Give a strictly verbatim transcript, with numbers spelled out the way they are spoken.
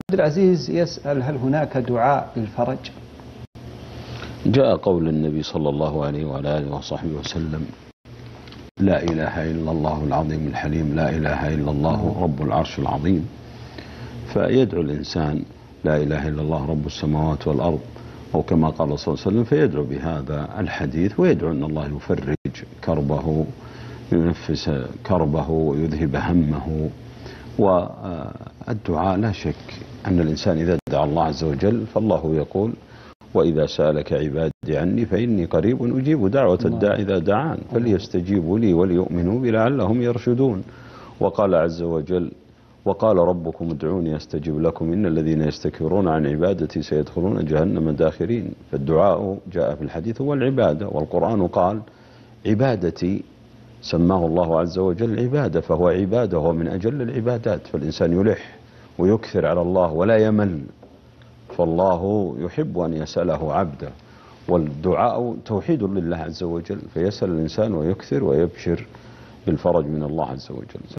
عبد العزيز يسأل: هل هناك دعاء بالفرج؟ جاء قول النبي صلى الله عليه وعلى آله وصحبه وسلم: لا إله إلا الله العظيم الحليم، لا إله إلا الله رب العرش العظيم. فيدعو الإنسان: لا إله إلا الله رب السماوات والأرض، أو كما قال صلى الله عليه وسلم، فيدعو بهذا الحديث، ويدعو أن الله يفرج كربه، ينفس كربه ويذهب همه. والدعاء لا شك أن الإنسان إذا دعا الله عز وجل فالله يقول: وإذا سألك عبادي عني فإني قريب أجيب دعوة الداع إذا دعان فليستجيبوا لي وليؤمنوا بي لعلهم يرشدون. وقال عز وجل: وقال ربكم ادعوني أستجب لكم إن الذين يستكبرون عن عبادتي سيدخلون جهنم داخرين. فالدعاء جاء في الحديث هو العبادة، والقرآن قال: عبادتي، سماه الله عز وجل عبادة، فهو عبادة، هو من أجل العبادات. فالإنسان يلح ويكثر على الله ولا يمل، فالله يحب أن يسأله عبده. والدعاء توحيد لله عز وجل، فيسأل الإنسان ويكثر ويبشر بالفرج من الله عز وجل.